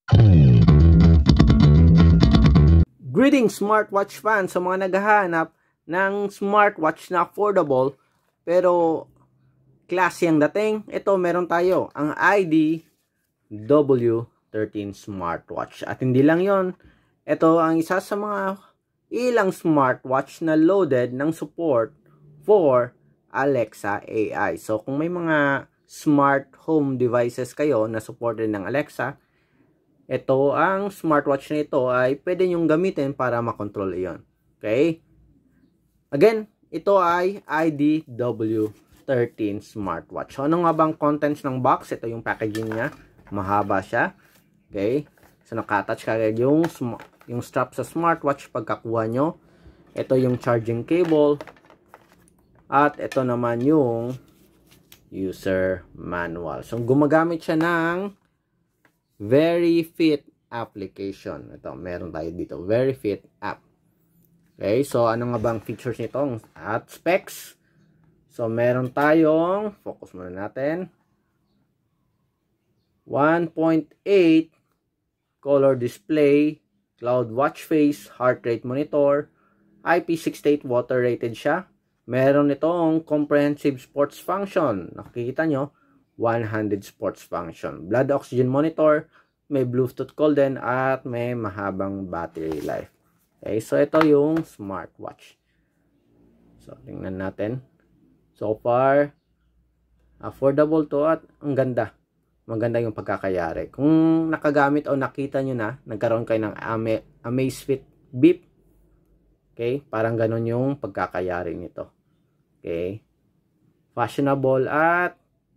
Greetings smartwatch fans, sa mga naghahanap ng smartwatch na affordable pero classy ang dating. Ito meron tayo ang IDW13 smartwatch. At hindi lang yon, ito ang isa sa mga ilang smartwatch na loaded ng support for Alexa AI. So kung may mga smart home devices kayo na supported ng Alexa, ito ang smartwatch na ito ay pwede nyong gamitin para makontrol iyon. Okay? Again, ito ay IDW13 smartwatch. So, ano nga bang contents ng box? Ito yung packaging niya. Mahaba siya. Okay? So, nakatouch kagad yung strap sa smartwatch pagkakuha nyo. Ito yung charging cable. At ito naman yung user manual. So, gumagamit siya ng VeryFit application. Ito, meron tayo dito. VeryFit app. Okay, so ano nga bang features nito at specs? So, meron tayong, focus muna natin, 1.8 color display, cloud watch face, heart rate monitor, IP68 water rated siya. Meron itong comprehensive sports function. Nakikita nyo, 100 sports function. Blood oxygen monitor, may Bluetooth call din, at may mahabang battery life. Okay, so ito yung smartwatch. So, tingnan natin. So far, affordable to at ang ganda. Maganda yung pagkakayari. Kung nakagamit o nakita nyo na, nagkaroon kayo ng Amazfit Beep. Okay, parang ganun yung pagkakayari nito. Okay, fashionable at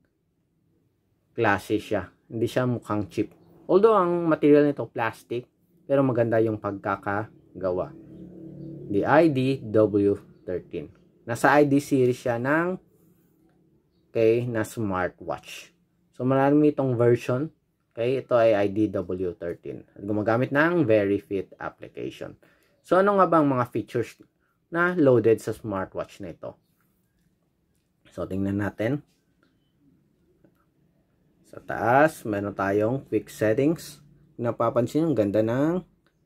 classy siya. Hindi siya mukhang cheap. Although ang material nito plastic, pero maganda yung pagkakagawa. The IDW13. Nasa ID series siya ng na smartwatch. So marami itong version. Okay, ito ay IDW13. At gumagamit ng VeryFit application. So ano nga bang mga features na loaded sa smartwatch na ito? So tingnan natin. Sa taas, meron tayong quick settings. Napapansin yung ganda ng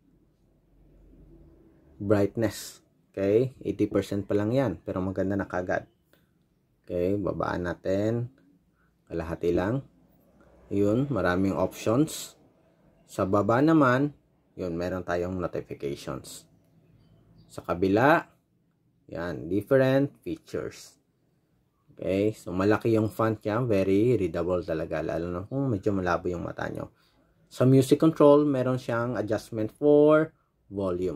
brightness. Okay, 80% pa lang yan, pero maganda na kagad. Okay, babaan natin. Kalahati lang. Yun, maraming options. Sa baba naman, yun, meron tayong notifications. Sa kabila, yan, different features. Okay, so malaki yung font niya, very readable talaga, lalo na kung medyo malabo yung mata nyo. Sa music control, meron siyang adjustment for volume.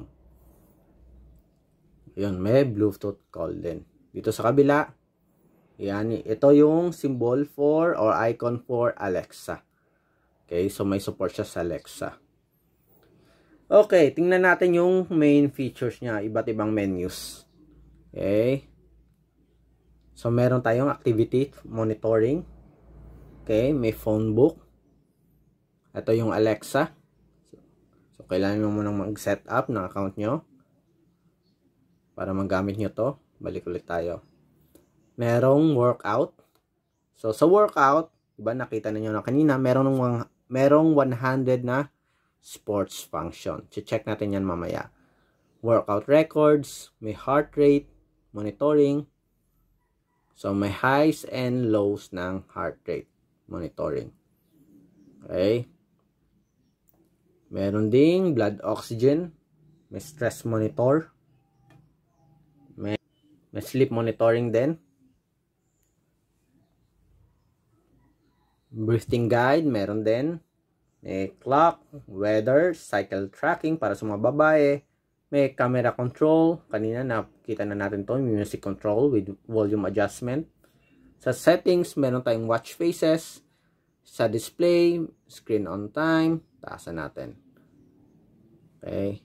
Yun, may Bluetooth call din. Dito sa kabila, yan, ito yung symbol for or icon for Alexa. Okay, so may support siya sa Alexa. Okay, tingnan natin yung main features niya, iba't ibang menus. Okay. So, meron tayong activity monitoring. Okay, may phone book. Ito yung Alexa. So, kailangan mo munang mag-set up ng account nyo para magamit nyo to. Balik ulit tayo. Merong workout. So, sa workout, diba nakita ninyo na kanina, merong 100 na sports function. Check natin yan mamaya. Workout records, may heart rate, monitoring. So, may highs and lows ng heart rate monitoring. Okay. Meron ding blood oxygen. May stress monitor. May sleep monitoring din. Breathing guide, meron din. May clock, weather, cycle tracking para sa mga babae. May camera control. Kanina nakita na natin to, music control with volume adjustment. Sa settings, meron tayong watch faces. Sa display, screen on time. Taasan natin. Okay.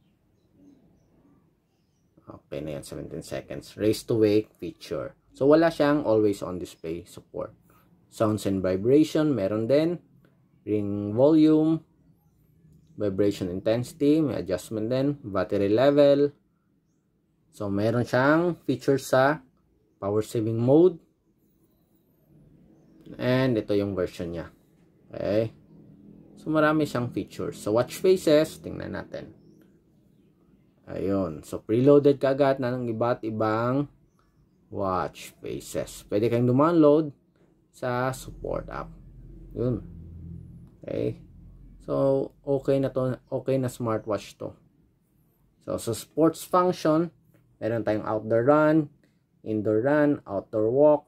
Okay na yan, 17 seconds. Raise to wake feature. So, wala siyang always on display support. Sounds and vibration, meron din. Ring volume. Vibration intensity, may adjustment din. Battery level. So, meron siyang features sa power saving mode. And ito yung version niya. Okay. So, marami siyang features. So, watch faces, tingnan natin. Ayun. So, preloaded kagad na ng iba't ibang watch faces. Pwede kayong download sa support app. Yun. Okay. So, okay na to. Okay na smartwatch to. So, sa sports function, meron tayong outdoor run, indoor run, outdoor walk.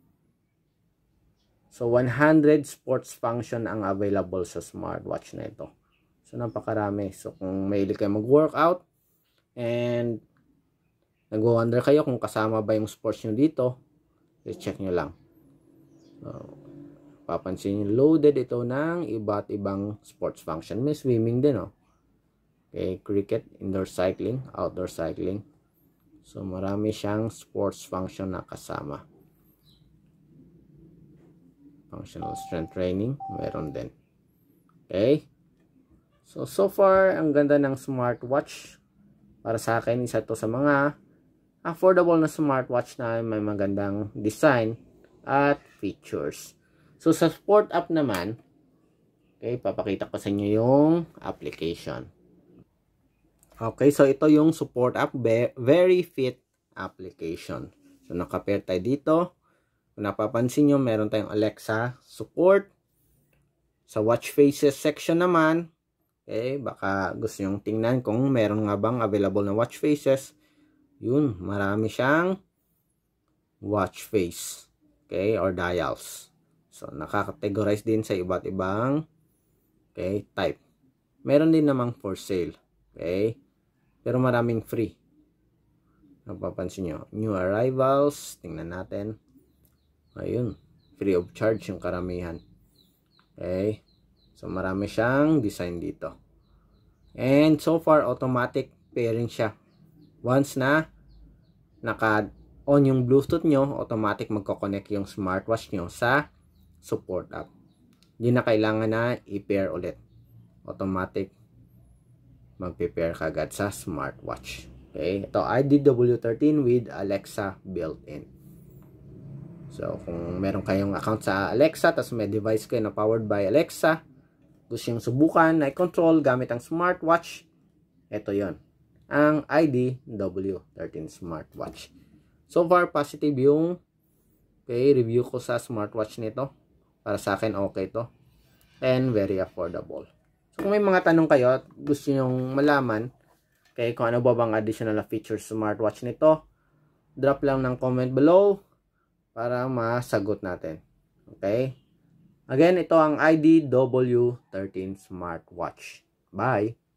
So, 100 sports function ang available sa smartwatch na ito. So, napakarami. So, kung mahilig kayo mag-workout and nag-wonder kayo kung kasama ba yung sports nyo dito, i-check nyo lang. So, papansin nyo, loaded ito ng iba't ibang sports function. May swimming din, oh. Okay, cricket, indoor cycling, outdoor cycling. So, marami siyang sports function na kasama. Functional strength training, meron din. Okay. So far, ang ganda ng smartwatch. Para sa akin, isa to sa mga affordable na smartwatch na may magandang design at features. So, sa sport app naman, okay, papakita ko sa inyo yung application. Okay, so ito yung support app, Very Fit application. So, nakapair tayo dito. Kung napapansin nyo, meron tayong Alexa support. Sa watch faces section naman, okay, baka gusto nyo tingnan kung meron nga bang available na watch faces. Yun, marami siyang watch face, okay, or dials. So, nakakategorize din sa iba't ibang, okay, type. Meron din namang for sale, okay, pero maraming free. Napapansin nyo, new arrivals, tingnan natin. Ayun, free of charge yung karamihan. Okay, so marami siyang design dito. And so far, automatic pairing siya. Once na naka-on yung Bluetooth nyo, automatic magko-connect yung smartwatch nyo sa support app. Hindi na kailangan na i-pair ulit. Automatic magpe-pair kagad sa smartwatch. Okay, ito IDW13 with Alexa built-in. So, kung meron kayong account sa Alexa, tapos may device kayo na powered by Alexa, gusto yung subukan na i-control gamit ang smartwatch, ito yon, ang IDW13 smartwatch. So far, positive yung review ko sa smartwatch nito. Para sa akin, okay to. And very affordable. So, kung may mga tanong kayo at gusto nyong malaman kung ano ba bang additional features sa smartwatch nito, drop lang ng comment below para masagot natin. Okay? Again, ito ang IDW13 smartwatch. Bye!